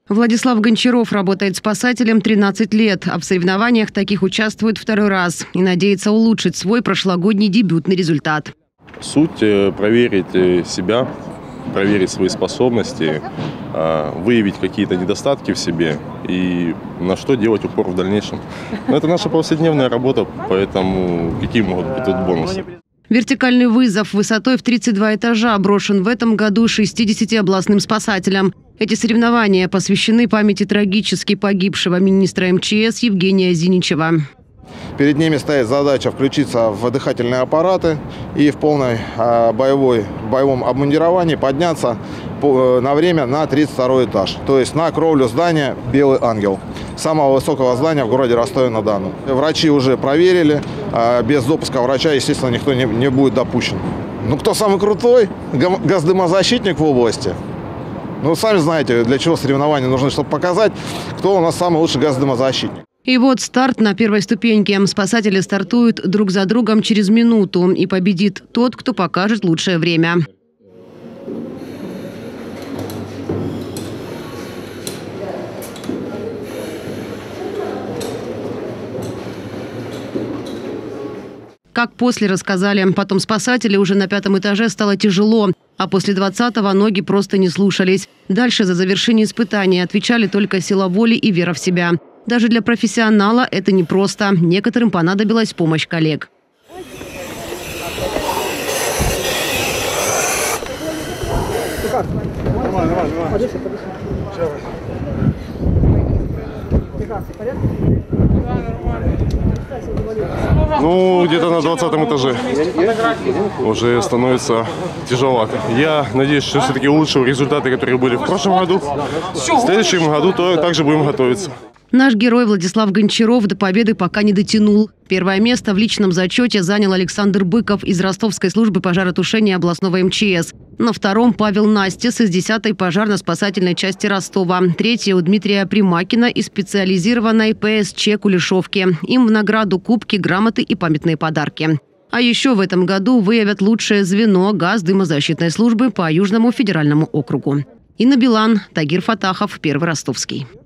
Владислав Гончаров работает спасателем 13 лет, а в соревнованиях таких участвует второй раз и надеется улучшить свой прошлогодний дебютный результат. Суть – проверить себя, проверить свои способности, выявить какие-то недостатки в себе и на что делать упор в дальнейшем. Но это наша повседневная работа, поэтому какие могут быть тут бонусы? Вертикальный вызов высотой в 32 этажа брошен в этом году 60 областным спасателям. Эти соревнования посвящены памяти трагически погибшего министра МЧС Евгения Зиничева. Перед ними стоит задача включиться в дыхательные аппараты и в боевом обмундировании подняться на время на 32 этаж. То есть на кровлю здания «Белый ангел», самого высокого здания в городе Ростове-на-Дону. Врачи уже проверили, без допуска врача, естественно, никто не будет допущен. Ну, кто самый крутой? Газдымозащитник в области. Ну, сами знаете, для чего соревнования нужны, чтобы показать, кто у нас самый лучший газдымозащитник. И вот старт на первой ступеньке. Спасатели стартуют друг за другом через минуту. И победит тот, кто покажет лучшее время. Как после рассказали, потом спасатели уже на 5-м этаже стало тяжело, а после 20-го ноги просто не слушались. Дальше за завершение испытания отвечали только сила воли и вера в себя. Даже для профессионала это непросто. Некоторым понадобилась помощь коллег. Ну, где-то на 20-м этаже. Уже становится тяжеловато. Я надеюсь, что все-таки улучшим результаты, которые были в прошлом году. В следующем году также будем готовиться. Наш герой Владислав Гончаров до победы пока не дотянул. Первое место в личном зачете занял Александр Быков из Ростовской службы пожаротушения областного МЧС. На втором Павел Настис из 10-й пожарно-спасательной части Ростова. Третье у Дмитрия Примакина из специализированной ПСЧ Кулешовки. Им в награду кубки, грамоты и памятные подарки. А еще в этом году выявят лучшее звено газдымозащитной службы по Южному федеральному округу. Инна Билан, Тагир Фатахов, Первый Ростовский.